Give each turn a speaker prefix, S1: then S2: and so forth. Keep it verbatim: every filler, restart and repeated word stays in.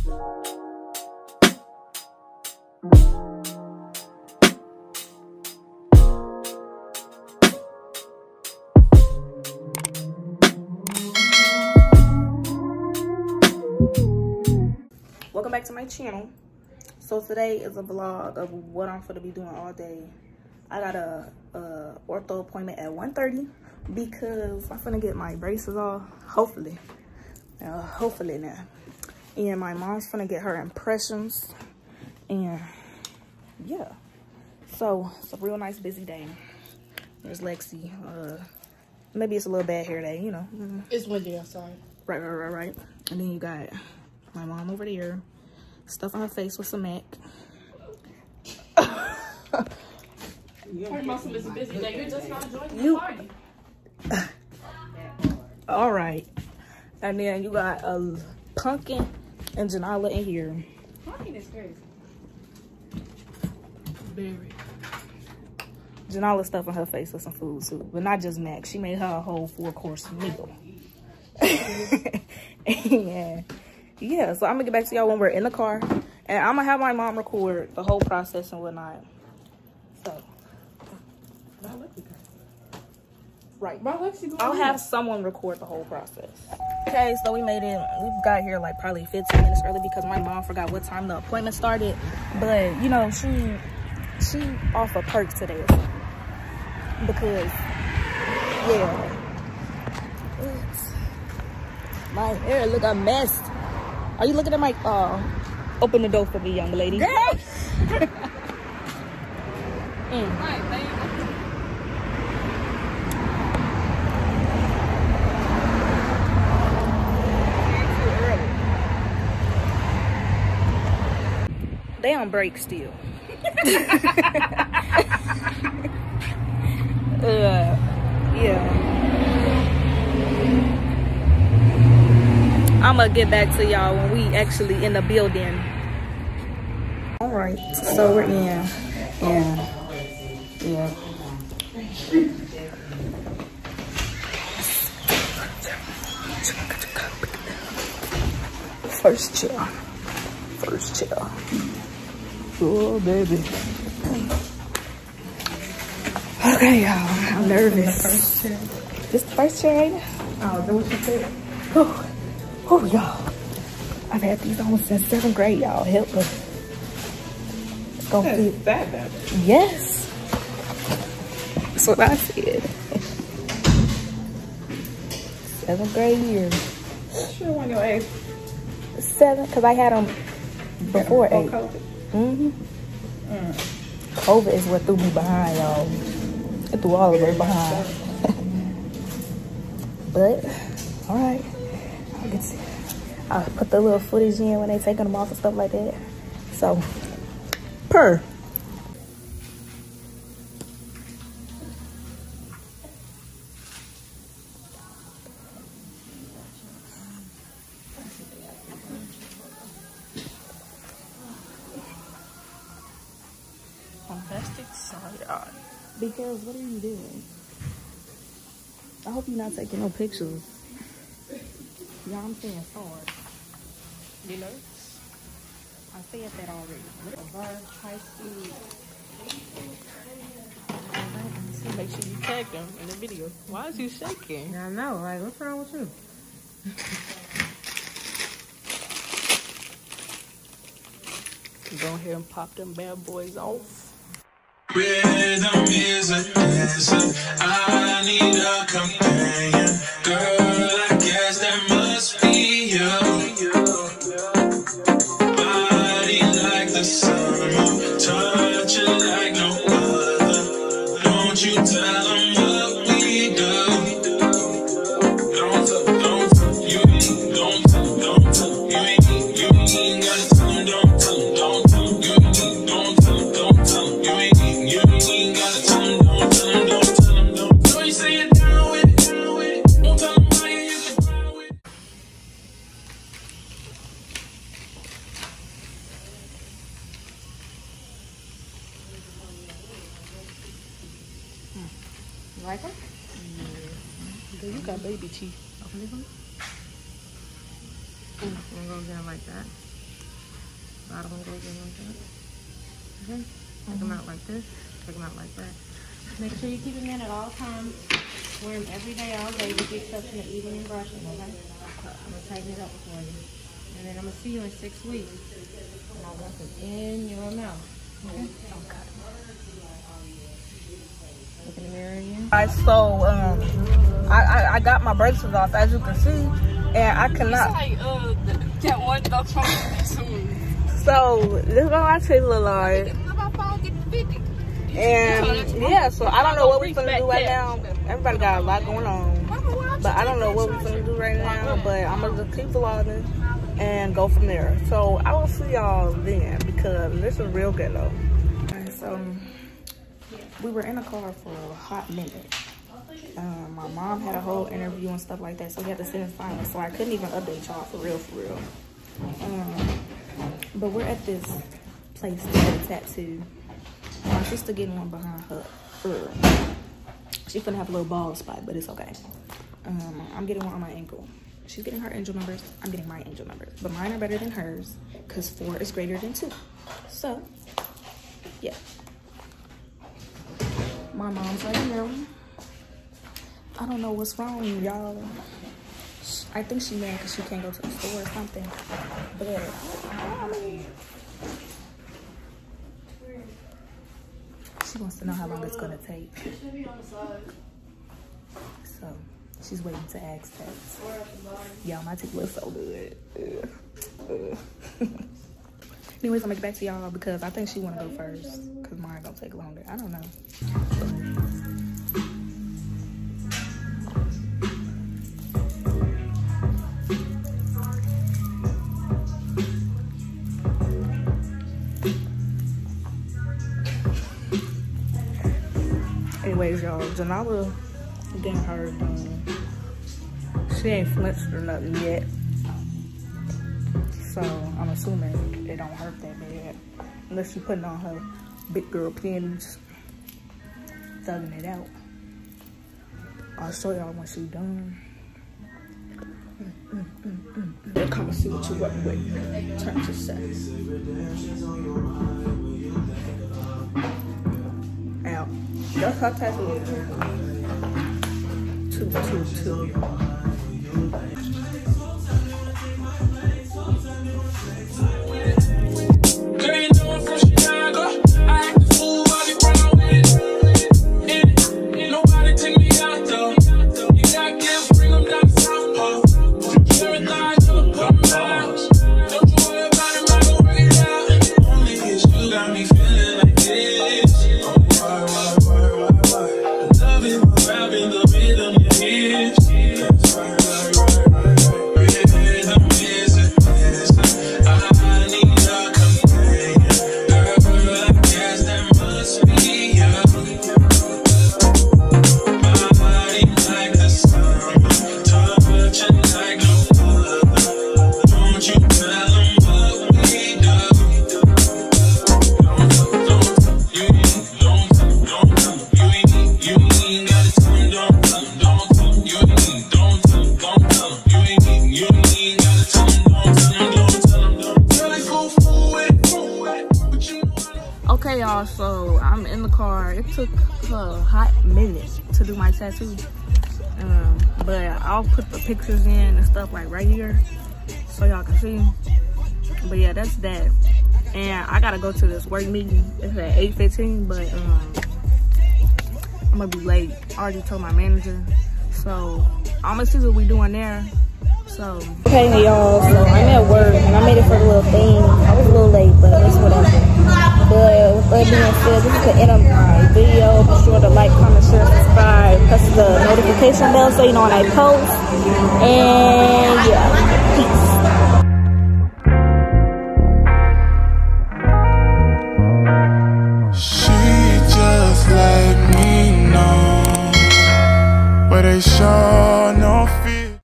S1: Welcome back to my channel. So today is a vlog of what I'm gonna be doing all day. I got a, a ortho appointment at one thirty because I'm gonna get my braces off, hopefully. Uh, hopefully now. And my mom's gonna get her impressions. And yeah. So it's a real nice busy day. There's Lexi. Uh, maybe it's a little bad hair day, you know. Mm.
S2: It's windy outside.
S1: Right, right, right, right. And then you got my mom over there, stuffing her face with some Mac.
S2: Her muscle is a busy day. You're just not joining
S1: You,
S2: the party.
S1: all right. And then you got a pumpkin and Janila in here.
S2: Pumpkin is crazy. Very.
S1: Janila stuffing her face with some food too, but not just Mac. She made her a whole four-course meal. And yeah, so I'm gonna get back to y'all when we're in the car, and I'm gonna have my mom record the whole process and whatnot. So, right, I'll have someone record the whole process. Okay, so we made it. We got here like probably fifteen minutes early because my mom forgot what time the appointment started. But you know, she she off a perk today because yeah, it's, my hair look a mess. Are you looking at my, uh, open the door for me, young lady? mm. They on break still. uh, yeah. I'm gonna get back to y'all when we actually in the building. All right, so we're in, and yeah. First chair, first chair. Oh baby. Okay, y'all, I'm nervous. First chair. This the first chair, ain't it?
S2: Oh, that what you said?
S1: Oh. Oh, y'all, I've had these on since seventh grade, y'all. Help me. It's gonna
S2: That's
S1: fit.
S2: that bad.
S1: Yes. That's what I said. Seventh grade year.
S2: Sure, when your age?
S1: Seven, because I had them before
S2: yeah,
S1: eight.
S2: COVID.
S1: Mm-hmm.
S2: Mm.
S1: COVID is what threw me behind, y'all. It threw all of us behind. But, all right. I can see. I'll put the little footage in when they taking them off and stuff like that. So, per.
S2: Fantastic side eye.
S1: Because what are you doing? I hope you're not taking no pictures. Yeah, I'm saying hard.
S2: You know?
S1: I said that already.
S2: High school. Make sure you tag them in the video. Why is you shaking?
S3: I know, like, what's wrong with you?
S2: Go ahead and pop them bad boys off.
S4: Rhythm is a dancer. I need a companion. Girl, I guess that must be you. Body like the summer, touch it like no other. Don't you tell them what we do. Don't tell, don't tell, you ain't, don't tell, don't tell, you ain't, you ain't gotta tell them, don't tell them, don't tell them, you ain't, don't tell them, don't tell them, you ain't, you ain't gotta tell them, don't tell them, don't tell them, don't. So you say you're down with it, down with it, don't tell them how you can ride with it.
S3: You like them?
S2: Yeah. You got baby teeth.
S3: Open this one. Mm, I'm gonna get them like that. Bottom one goes in like that. Okay. Take them out like this. Take them out like that. Make sure you keep them in at all times. Wear them every day, all day, with the exception of evening brushing, okay? I'm going to tighten it up for you. And then I'm going to see you in six weeks. And I want them in your mouth. Okay? Okay. Look in the mirror again.
S1: Alright, so um, I, I I got my braces off, as you can see, and I cannot.
S2: It's like uh, that one dog from
S1: So this is what my teeth look like. And yeah, so I don't know what we're gonna do right now. Everybody got a lot going on, but I don't know what we're gonna do right now. But I'm gonna just keep vlogging and go from there. So I will see y'all then, because this is real good though. Alright, so we were in the car for a hot minute. Um, my mom had a whole interview and stuff like that, so we had to sit in silence. So I couldn't even update y'all for real, for real. Um, but we're at this place to get a tattoo. My sister getting one behind her. Uh, she's gonna have a little bald spot, but it's okay. Um, I'm getting one on my ankle. She's getting her angel numbers. I'm getting my angel numbers, but mine are better than hers because four is greater than two. So, yeah. My mom's right here. I don't know what's wrong, y'all. I think she mad because she can't go to the store or something. But um, she wants to know how long it's gonna take. So she's waiting to ask that. Y'all, my teeth look so good. Ugh. Ugh. Anyways, I'll make it back to y'all because I think she wanna go first because mine gonna take longer. I don't know. Anyways, y'all, Janala getting her done. She ain't flinched or nothing yet. So I'm assuming it don't hurt that bad. Unless she putting on her big girl panties. Thugging it out. I'll show y'all when she's done. Mm, mm, mm, mm, mm. Come and see what you work with. Turn to sex. Out. That's her tattoo. Two, two, two. Okay, y'all, so I'm in the car. It took a hot minute to do my tattoo. Um, but I'll put the pictures in and stuff like right here so y'all can see. But yeah, that's that. And I gotta go to this work meeting. It's at eight fifteen, but um, I'm gonna be late. I already told my manager. So I'm gonna see what we doing there. So okay, y'all, so I'm at work and I made it for the little thing. I was a little late, but it's whatever. But with that being said, this is the end of my video. Be sure to like, comment, share, subscribe, press the notification bell so you know when I post. And yeah, peace.